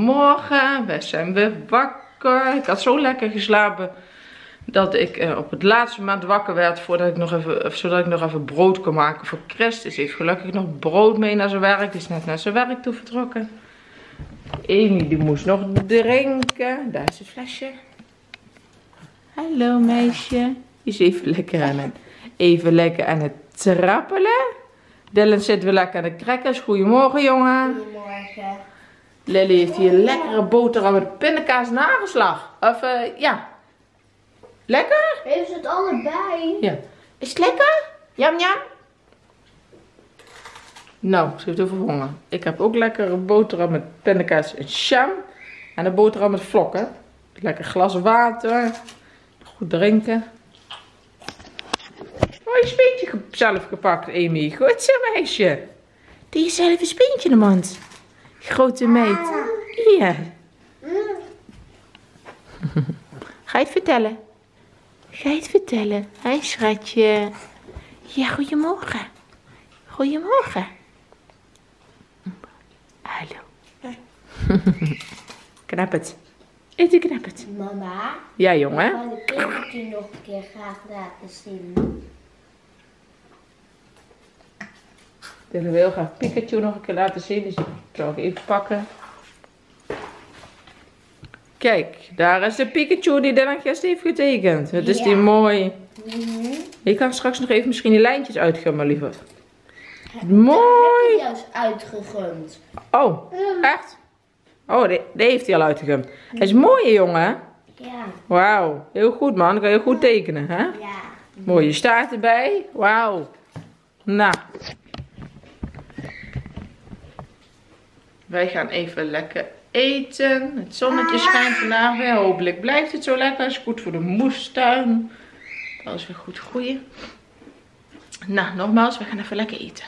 Goedemorgen, we zijn weer wakker. Ik had zo lekker geslapen dat ik op het laatste moment wakker werd zodat ik nog even brood kon maken voor Christus. Heeft gelukkig nog brood mee naar zijn werk. Die is net naar zijn werk toe vertrokken. Amy die moest nog drinken. Daar is het flesje. Hallo meisje. Die is even lekker aan het trappelen. Dylan zit weer lekker aan de crackers. Goedemorgen jongen. Goedemorgen. Lily heeft hier een lekkere boterham met pindakaas en hagelslag. Of ja. Lekker? Heeft ze het allebei? Ja. Is het lekker? Jam jam? Nou, ze heeft heel veel honger. Ik heb ook lekkere boterham met pindakaas en jam. En een boterham met vlokken. Lekker glas water. Goed drinken. Oh, je speentje zelf gepakt, Amy. Goed zo, meisje. Die is zelf een speentje in de mond. Grote meid. Ja. Ga je het vertellen? Ga je het vertellen? Hé, schatje. Ja, goedemorgen. Goedemorgen. Hallo. Knap het. Eten knap het. Mama. Ja, jongen. Ik wil de Pikachu nog een keer graag laten zien. Ik wil heel graag Pikachu nog een keer laten zien. Dus ik zal ik even pakken. Kijk, daar is de Pikachu die Dylan gisteren heeft getekend. Het is die mooi. Je kan straks nog even misschien die lijntjes uitgummen, lieverd. Mooi. Heb je juist uitgegumd. Oh, echt? Oh, die heeft hij al uitgegumd. Hij is mooi, jongen. Ja. Wauw, heel goed man. Dan kan je goed tekenen, hè? Ja. Mooie staart erbij. Wauw. Nou. Wij gaan even lekker eten. Het zonnetje schijnt vandaag weer. Hopelijk blijft het zo lekker. Is goed voor de moestuin. Dat is weer goed groeien. Nou, nogmaals, we gaan even lekker eten.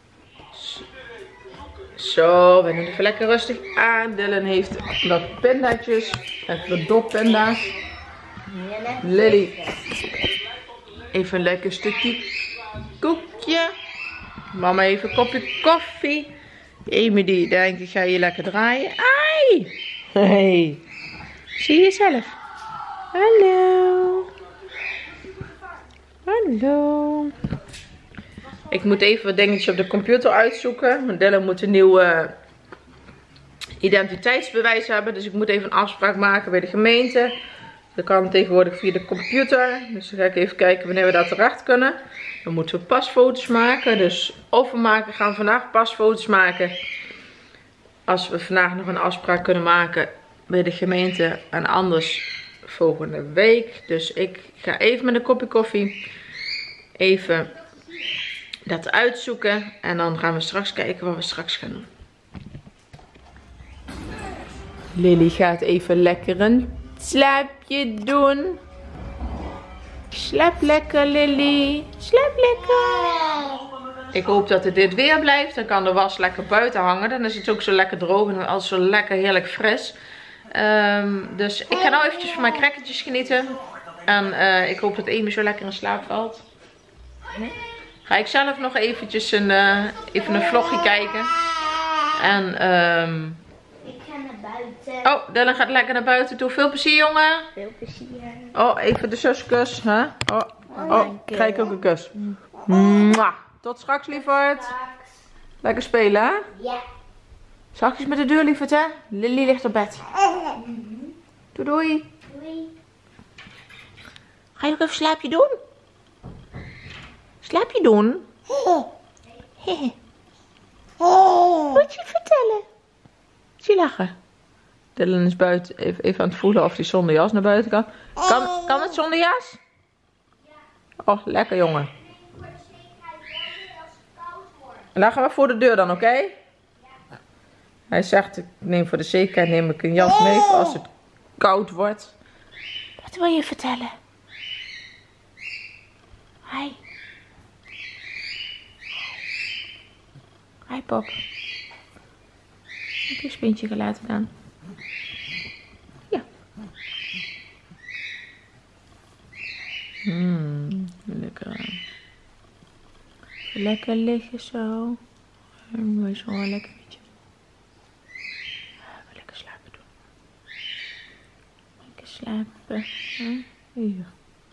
Zo, we doen even lekker rustig aan. Dylan heeft wat pindaatjes. Even doppinda's. Lily. Even een lekker stukje koekje. Mama even een kopje koffie. Amy die denkt, ik ga je lekker draaien. Ai! Hey. Zie je zelf. Hallo. Hallo. Ik moet even wat dingetjes op de computer uitzoeken. Want Dylan moet een nieuw identiteitsbewijs hebben. Dus ik moet even een afspraak maken bij de gemeente. Dat kan tegenwoordig via de computer. Dus dan ga ik even kijken wanneer we daar terecht kunnen. Dan moeten we pasfoto's maken. Dus of we gaan vandaag pasfoto's maken. Als we vandaag nog een afspraak kunnen maken bij de gemeente. En anders volgende week. Dus ik ga even met een kopje koffie even dat uitzoeken. En dan gaan we straks kijken wat we straks gaan doen. Lily gaat even lekker een slaapje doen. Slaap lekker, Lily. Slaap lekker. Ik hoop dat het dit weer blijft. Dan kan de was lekker buiten hangen. Dan is het ook zo lekker droog en altijd zo lekker heerlijk fris. Dus ik ga nou eventjes van mijn crackertjes genieten. En ik hoop dat Amy zo lekker in slaap valt. Ga ik zelf nog eventjes even een vlogje kijken. En Ik ga naar buiten. oh, Dylan gaat lekker naar buiten toe. Veel plezier, jongen. Veel plezier. Oh, even de zuskus. Hè? Oh, krijg ik ook een kus. Mwah. Tot straks, lieverd. Lekker spelen, hè? Ja. Zachtjes met de deur, lieverd, hè? Lily ligt op bed. Doei, doei. Doei. Ga je ook even slaapje doen? Slaapje doen? Moet je vertellen? Zie je lachen? Dylan is buiten even aan het voelen of hij zonder jas naar buiten kan. Kan het zonder jas? Oh, lekker jongen. En dan gaan we voor de deur dan, oké? Hij zegt, ik neem voor de zekerheid neem ik een jas mee voor als het koud wordt. Wat wil je vertellen? Hi. Hi Pop. Heb je een speentje gelaten dan? Ja. Lekker. Lekker liggen zo. Mooi zo lekker beetje. Lekker slapen doen. hebben. Hier.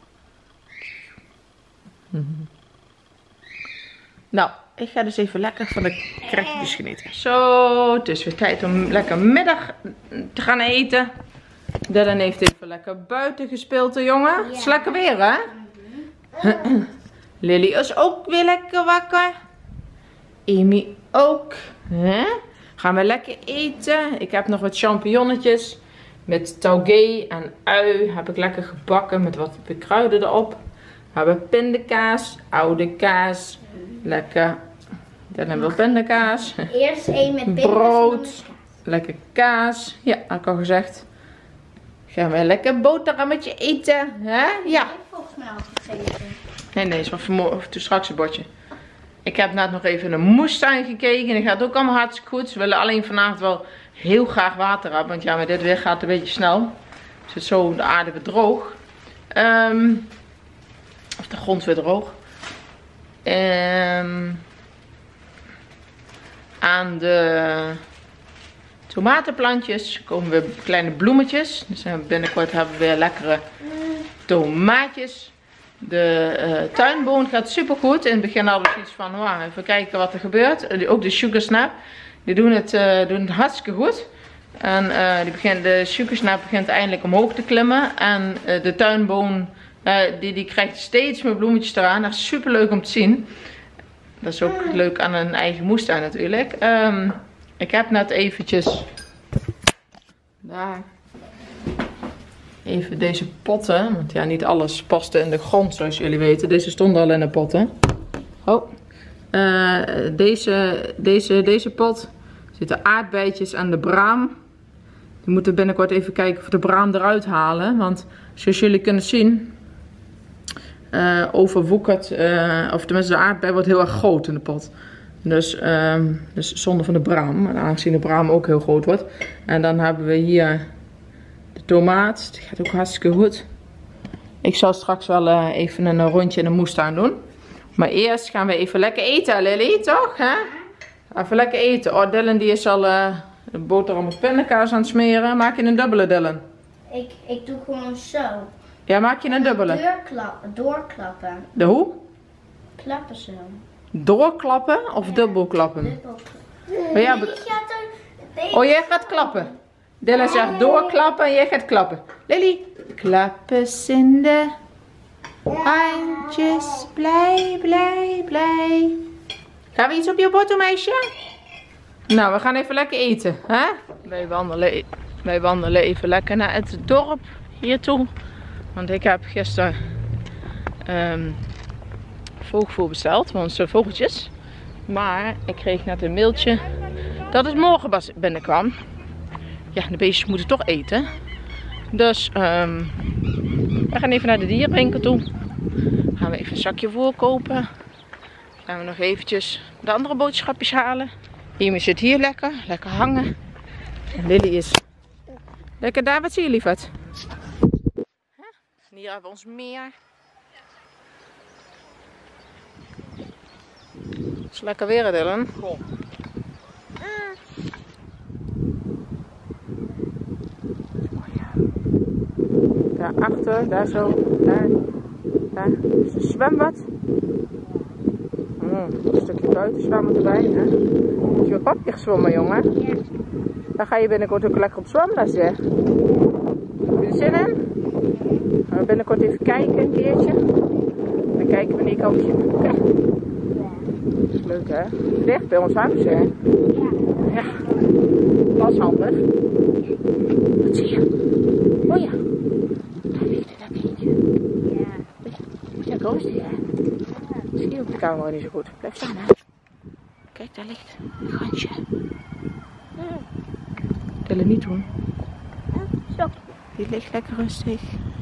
Nou, ik ga dus even lekker van de krekjes genieten. Zo, het is weer tijd om lekker middag te gaan eten. Dylan heeft even lekker buiten gespeeld, de jongen. Ja. Het is lekker weer, hè? Lily is ook weer lekker wakker. Amy ook. Gaan we lekker eten. Ik heb nog wat champignonnetjes met taugé en ui. Heb ik lekker gebakken met wat kruiden erop. We hebben pindakaas, oude kaas. Lekker. Dan hebben we pindakaas. Eerst één met pindakaas. Brood. Lekker kaas. Ja, had ik al gezegd. Gaan we lekker boterhammetje eten. Hè? Ja. Ik heb volgens mij al gegeten. Nee, is van toen straks een bordje. Ik heb net nog even een moestuin gekeken. En dat gaat ook allemaal hartstikke goed. Ze willen alleen vanavond wel heel graag water hebben. Want ja, met dit weer gaat het een beetje snel. Dus het is zo de aarde weer droog. Of de grond weer droog. Aan de tomatenplantjes komen weer kleine bloemetjes. Dus binnenkort hebben we weer lekkere tomaatjes. De tuinboon gaat super goed. In het begin hadden we iets van, wow, even kijken wat er gebeurt. Ook de sugar snap. Die doen het hartstikke goed. En de sugar snap begint eindelijk omhoog te klimmen. En de tuinboon die krijgt steeds meer bloemetjes eraan. Dat is super leuk om te zien. Dat is ook leuk aan een eigen moestuin natuurlijk. Ik heb net eventjes daar even deze potten. Want ja, niet alles paste in de grond zoals jullie weten. Deze stonden al in de potten. Oh. Deze pot zitten aardbeidjes aan de braam. We moeten binnenkort even kijken of we de braam eruit halen. Want zoals jullie kunnen zien, overwoekert, of tenminste de aardbei wordt heel erg groot in de pot. Dus zonde van de braam. En aangezien de braam ook heel groot wordt. En dan hebben we hier de tomaat. Die gaat ook hartstikke goed. Ik zal straks wel even een rondje in de moestuin doen. Maar eerst gaan we even lekker eten, Lily, toch? Hè? Even lekker eten. Oh, Dylan die is al de boterham met pindakaas aan het smeren. Maak je een dubbele, Dylan? Ik doe gewoon zo. Ja, maak je een dubbele? Doorklappen. De hoe? Klappen zo. Doorklappen of dubbelklappen? Dubbelklappen. Maar ja, Oh, jij gaat klappen. Dylan zegt doorklappen en jij gaat klappen. Lily, klappen in de handjes. Blij, blij, blij. Gaan we iets op je bord doen, meisje? Nou, we gaan even lekker eten. Hè? Wij wandelen even lekker naar het dorp hiertoe. Want ik heb gisteren vogelvoer besteld voor onze vogeltjes. Maar ik kreeg net een mailtje dat het morgen pas binnenkwam. Ja, de beestjes moeten toch eten. Dus we gaan even naar de dierenwinkel toe. Gaan we even een zakje voer kopen. Gaan we nog eventjes de andere boodschapjes halen. Amy zit hier lekker hangen. En Lily is lekker daar. Wat zie je, lieverd? En hier hebben we ons meer. Het is lekker weer, Dylan. Kom. Daarachter, daar zo, daar is een zwembad. Een stukje buiten zwemmen erbij. Hè? Heb je met papje gezwommen, jongen? Ja. Dan ga je binnenkort ook lekker op zwemles, hè? Heb je er zin in? Gaan we binnenkort even kijken een keertje. Dan kijken we wanneer ik op je. Ja. Dat is leuk, hè? Dicht bij ons huis, hè? Ja. Dat is handig. Wat zie je? Oh ja. Daar ligt er dat eentje. Ja. Moet je rustig, hè? Misschien op de camera niet zo goed. Blijf staan, hè? Kijk, daar ligt een gansje. Willen niet doen. Zo. Die ligt lekker rustig.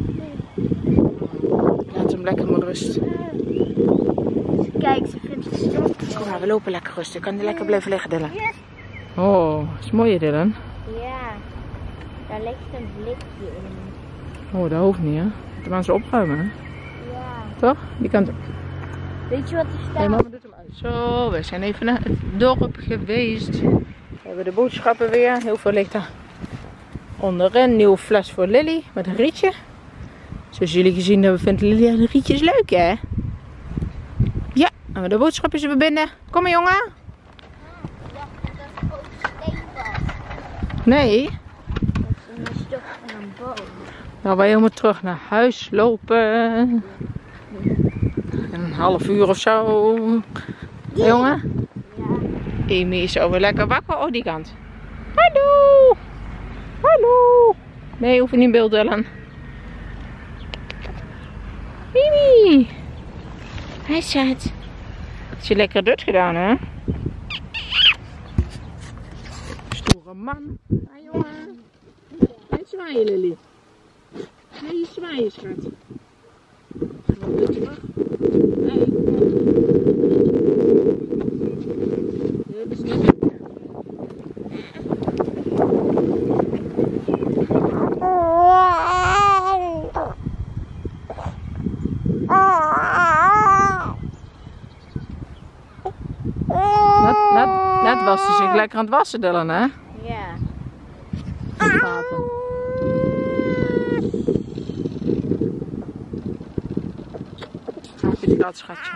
Laat hem lekker maar rust. Kijk, ze vindt het stil. Kom maar, we lopen lekker rustig. Kan die lekker blijven liggen, Dylan? Oh, dat is mooi, Dylan. Ja, daar ligt een blikje in. Oh, dat hoeft niet, hè? Dan gaan ze opruimen, hè? Ja. Toch? Die kant op. Weet je wat er staat? Nee, mama doet hem uit. Zo, we zijn even naar het dorp geweest. We hebben de boodschappen weer. Heel veel ligt daar Onderin nieuwe fles voor Lily met een rietje. Zoals jullie gezien hebben, vindt Lily de rietjes leuk, hè? Ja, en de boodschapjes hebben binnen. Kom maar, jongen. Nee. Nou, wij helemaal terug naar huis lopen. Een half uur of zo. Ja, jongen? Ja. Amy is alweer lekker wakker. Oh, die kant. Hallo. Hallo. Nee, hoef je niet in beeld, Ellen. Mimi. Hij zat. Is je lekker dut gedaan, hè? Stoere man. Hi, jongen. Hij zwaaien, Lily. Nee, zwaaien, schat. Gewoon weer terug. Nee. Dat is niet. Net was ze zich lekker aan het wassen, Dylan, hè? Ja. Heb je dat, schatje?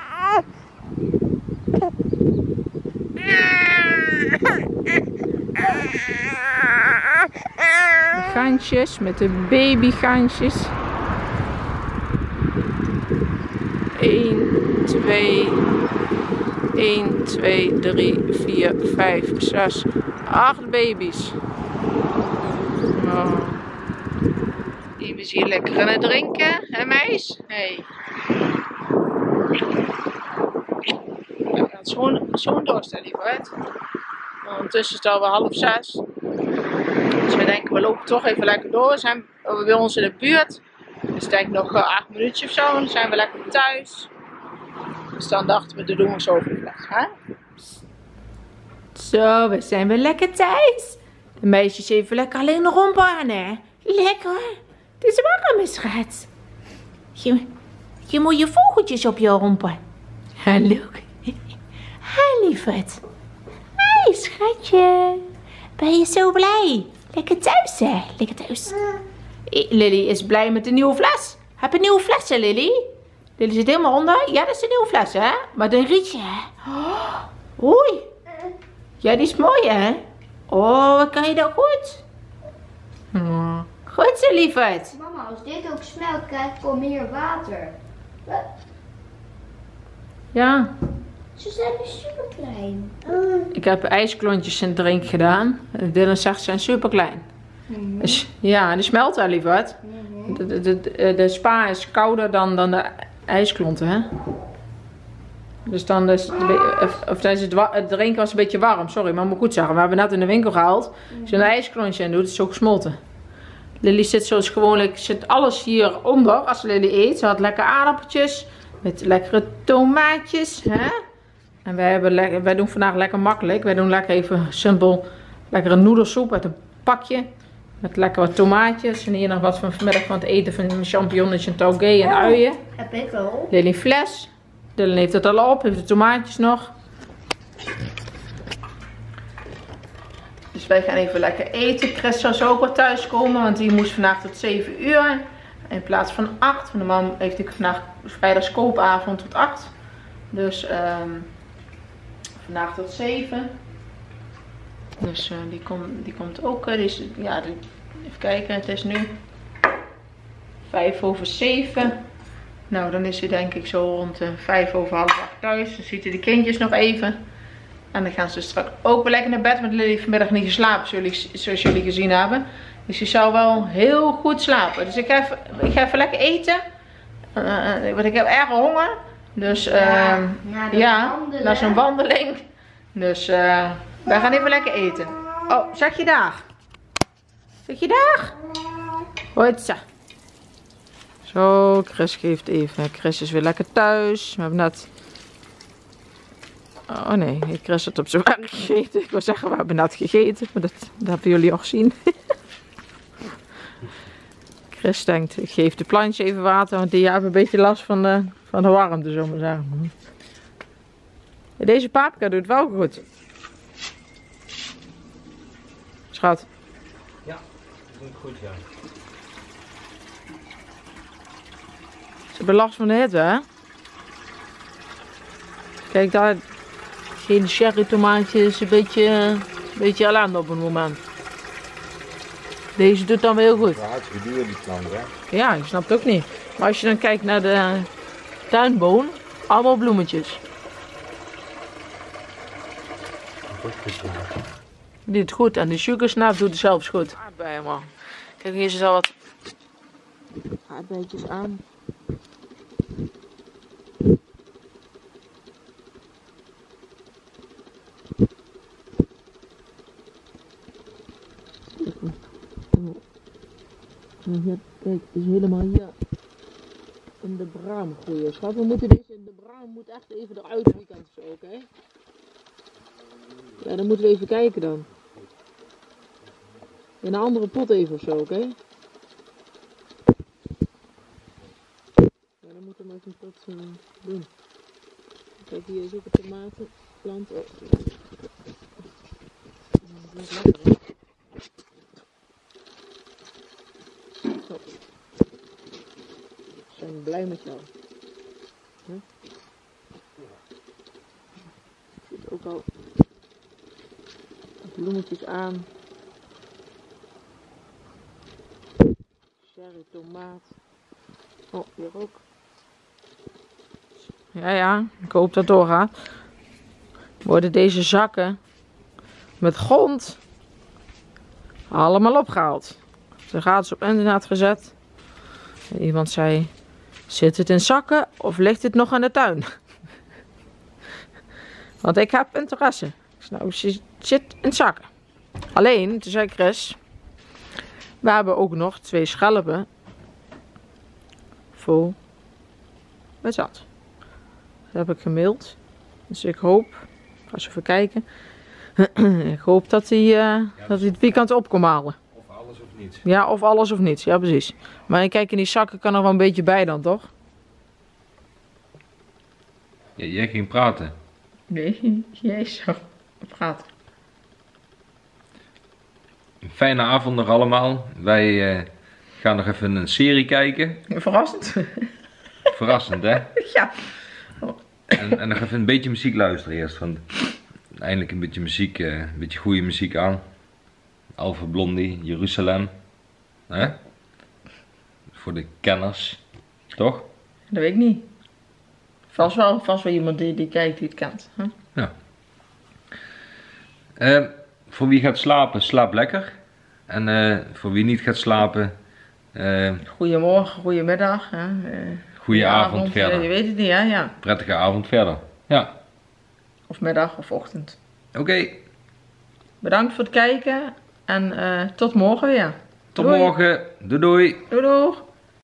De gansjes met de babygansjes. 1, 2, 3, 4, 5, 6, 8 baby's. Oh. Die is hier lekker aan het drinken, hè meis? Hey. Het is zo'n dorst, hè, lieverd. Ondertussen is het alweer 5:30. Dus we denken, we lopen toch even lekker door. We zijn bij ons in de buurt. Dus ik denk nog 8 minuutjes of zo. Dan zijn we lekker thuis. Dus dan dachten we, dat doen we zo even. Hè? Zo, we zijn weer lekker thuis. De meisjes even lekker alleen de romp aan, hè? Lekker. Het is wakker, mijn schat. Je moet je vogeltjes op je rompen. Hallo. Hi, lieverd. Hi, schatje. Ben je zo blij? Lekker thuis, hè? Lekker thuis. Lily is blij met de nieuwe fles. Heb je een nieuwe fles, hè, Lily? Lily zit helemaal onder. Ja, dat is een nieuwe fles, hè? Maar een rietje, hè? Oh, oei. Ja, die is mooi, hè? Oh, wat kan je dat goed? Goed zo, lieverd. Mama, als dit ook smelt, krijg ik al meer water. Wat? Ja. Ze zijn dus super klein. Ik heb ijsklontjes in drink gedaan. Dylan zegt ze zijn super klein. Dus, ja, die smelt wel, lieverd. De spa is kouder dan de ijsklonten, hè? Dus dan is het drinken was een beetje warm. Sorry, maar moet goed zeggen. We hebben net in de winkel gehaald. Als je een ijsklontje in doet, is het zo gesmolten. Lily zit zoals gewoonlijk, zit alles hieronder als Lily eet. Ze had lekker aardappeltjes met lekkere tomaatjes, hè? En wij doen vandaag lekker makkelijk. Wij doen lekker even simpel lekkere noedelsoep uit een pakje. Met lekker wat tomaatjes. En hier nog wat van vanmiddag van het eten van champignonnetjes en taugé en uien. Heb ik al. Lily fles. Dylan heeft het al op. Heeft de tomaatjes nog. Dus wij gaan even lekker eten. Chris zou zo ook wel thuis komen. Want die moest vandaag tot 7 uur. In plaats van 8. Want de man heeft ik vandaag vrijdag koopavond tot 8. Dus vandaag tot 7. Dus die komt ook. Even kijken, het is nu 7:05. Nou, dan is hij denk ik zo rond 7:05 thuis. Dan ziet hij de kindjes nog even. En dan gaan ze straks ook weer lekker naar bed. Want Lily heeft vanmiddag niet geslapen, zoals jullie gezien hebben. Dus die zou wel heel goed slapen. Dus ik ga even lekker eten. Want ik heb erg honger. Dus na zo'n wandeling. Dus wij gaan even lekker eten. Oh, zeg je dag? Zeg je dag? Hoi. Zo, Chris geeft even. Chris is weer lekker thuis. We hebben net... Oh nee, Chris had op zijn werk gegeten. Ik wil zeggen, we hebben net gegeten. Maar dat hebben jullie al gezien. Chris denkt, ik geef de plantjes even water. Want die hebben een beetje last van de warmte, zullen we zeggen. Deze paprika doet wel goed. Schat. Ja. vind ik goed, ja. Ze hebben last van de hitte, hè? Kijk, daar geen cherry tomaatjes, een beetje ellende op het moment. Deze doet dan weer heel goed. Ja, hartstikke duur die planten, hè? Ja, ik snap het ook niet. Maar als je dan kijkt naar de tuinboon, allemaal bloemetjes. Dat is goed, ja. Die doet het goed en de sugarsnap doet het zelfs goed. Aardbeien, man. Kijk, hier is al wat aardbeidjes aan. Kijk, het is helemaal hier in de braam groeien. Schat, we moeten deze in de braam moet echt even eruit het weekend zo, oké? Ja, dan moeten we even kijken dan. In een andere pot even of zo, oké? Ja, dan moeten we maar even een pot doen. Kijk, hier is ook een tomatenplant. Oh. Dat is lekker, hè? Zo. We zijn blij met jou. Huh? Er zit ook al bloemetjes aan. Cherry tomaat. Oh, hier ook. Ja, ik hoop dat het doorgaat. Worden deze zakken met grond allemaal opgehaald. Ze gaat ze op internet gezet. Iemand zei, zit het in zakken of ligt het nog in de tuin? Want ik heb interesse. Nou, ze zit in zakken. Alleen, toen zei Chris, we hebben ook nog 2 schelpen vol met zand. Dat heb ik gemaild. Dus ik hoop, ga eens even kijken. Ik hoop dat hij het weekend op kan halen. Of alles of niets. Ja, of alles of niets. Ja, precies. Maar kijk, in die zakken kan er wel een beetje bij dan, toch? Ja, jij ging praten. Nee, jij zou praten. Een fijne avond nog allemaal. Wij gaan nog even een serie kijken. Verrassend. Verrassend, hè? Ja. En nog even een beetje muziek luisteren eerst. Want eindelijk een beetje muziek, een beetje goede muziek aan. Alpha Blondie, Jeruzalem. Hè? Voor de kenners. Toch? Dat weet ik niet. Vast wel iemand die kijkt die het kent. Huh? Ja. Voor wie gaat slapen, slaap lekker. En voor wie niet gaat slapen, Goedemorgen, goedemiddag. goeie avond verder. Je weet het niet, hè? Ja. Prettige avond verder. Ja. Of middag of ochtend. Oké. Bedankt voor het kijken en tot morgen weer. Tot morgen. Doei doei. Doei doei.